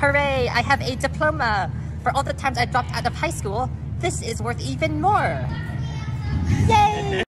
Hooray! I have a diploma. For all the times I dropped out of high school, this is worth even more. Yay!